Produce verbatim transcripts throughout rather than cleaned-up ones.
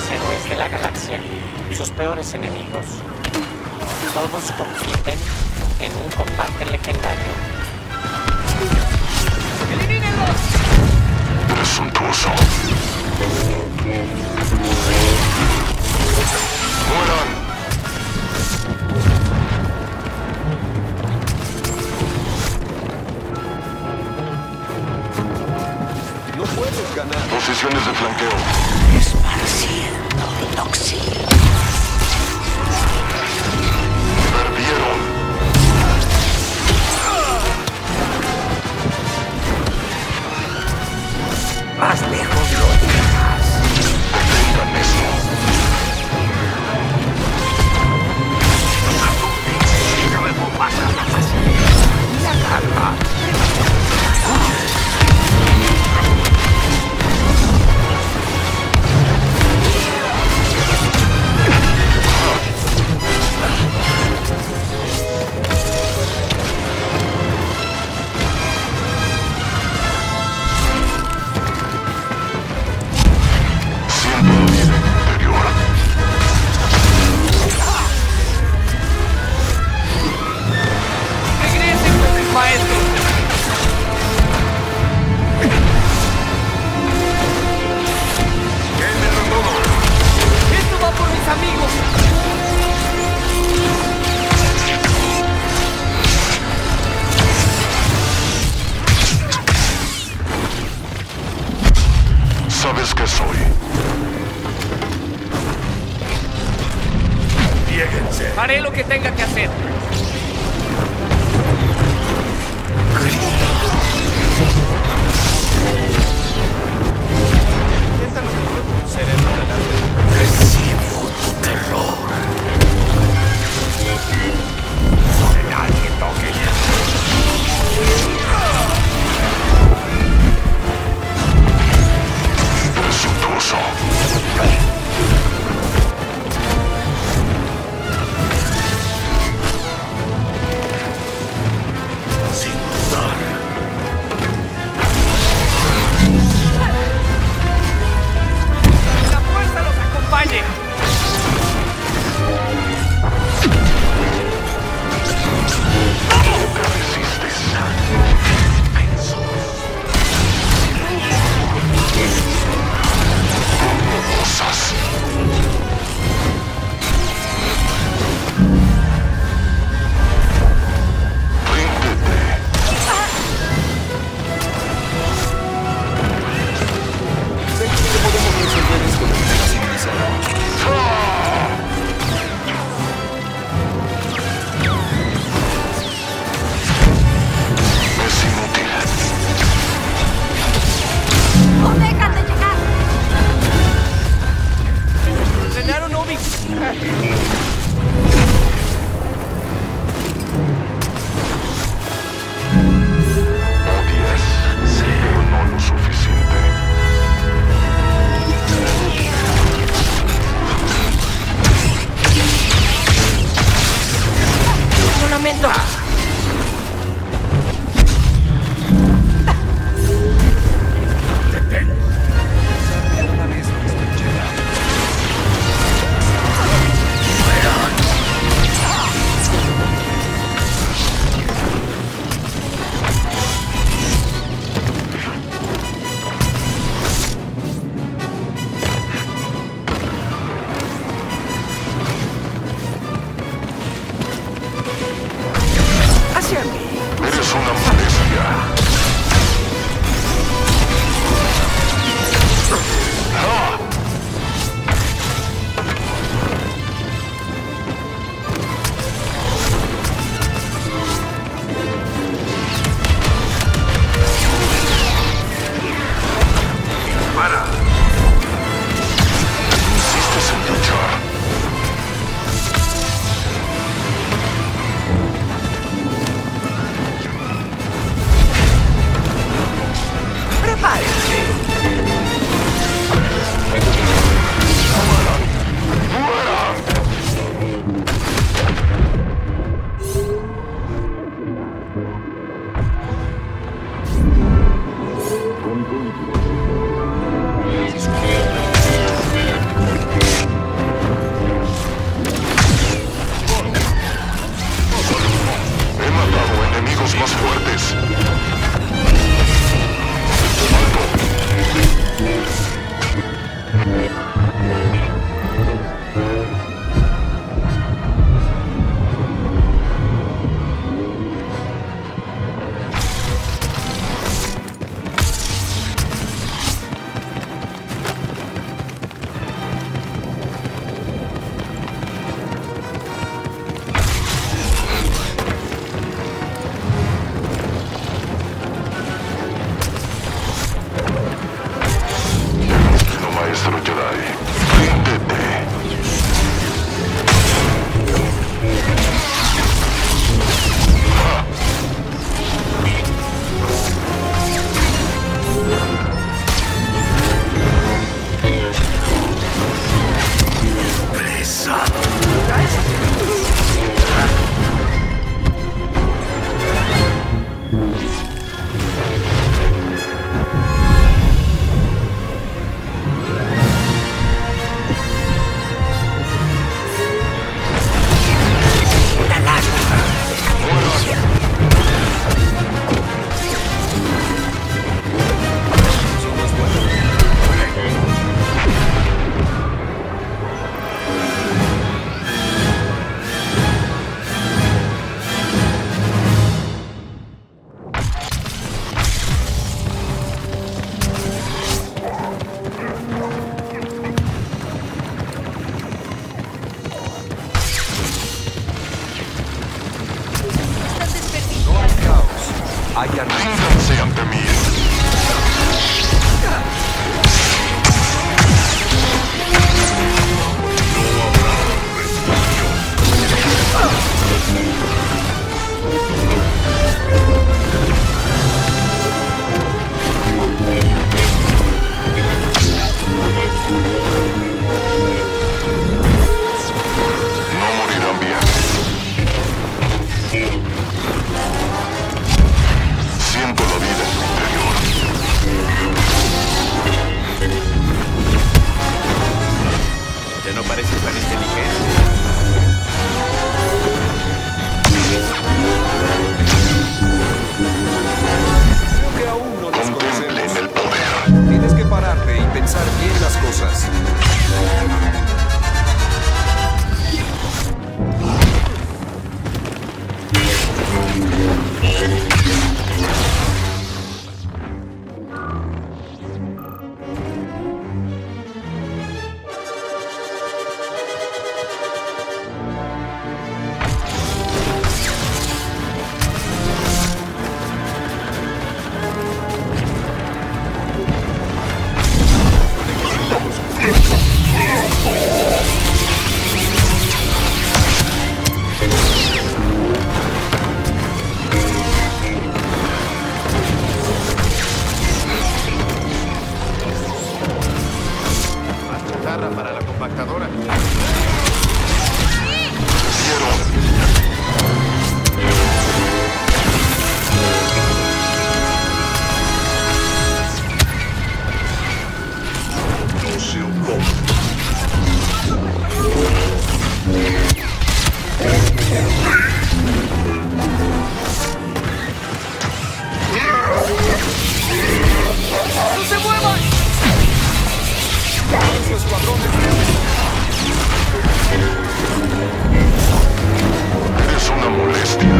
héroes de la galaxia, sus peores enemigos. Todos compiten en un combate legendario. ¡Elimínenlos! Presuntuoso. ¡Mueran! No puedes ganar. Posiciones de flanqueo. Esparciendo toxina. Perdieron. Más lejos lo dejas. Detengan eso. No me pasa la fácil. La calma. ¿Sabes qué soy? Lléguense. Haré lo que tenga que hacer. Recibo tu terror. No de nadie toque. Presuntuoso. Hayan... Ríndanse ante mí. No morirán bien. Siento la vida en mi interior. Ya no pareces tan inteligente. Creo que aún no nos Contemplen conocemos. el poder. Tienes que pararte y pensar bien las cosas. Más chatarra para la compactadora. Vieron. ¡No se muevan! Su escuadrón Eres una molestia.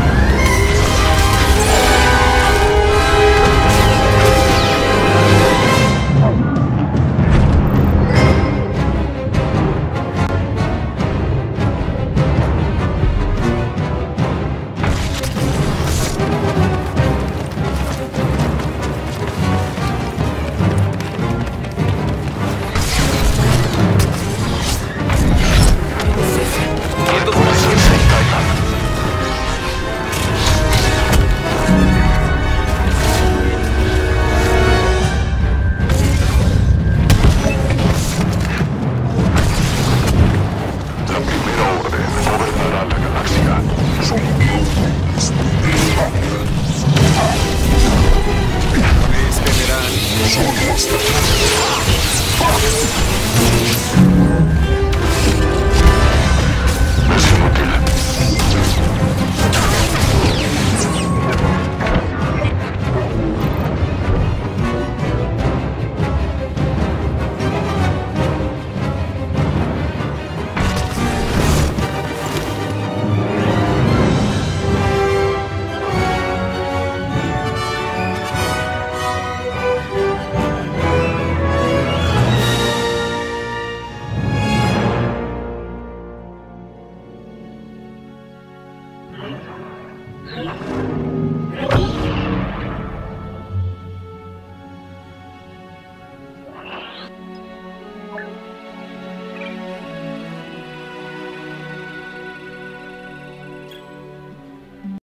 La primera orden gobernará la galaxia. es general. Es inútil.